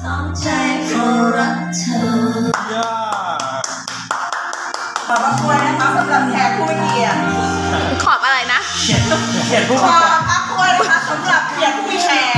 ใจเพราะรักเธอขอบพระคุณนะคะสำหรับแขกผู้มีเกียรติขอบอะไรนะเขียนผู้ขอบพระคุณนะคะสำหรับแขกผู้มีแขก